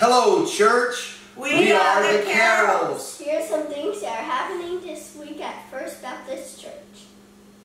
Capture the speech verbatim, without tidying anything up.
Hello, church. We, we are, are the Carrolls. Here's something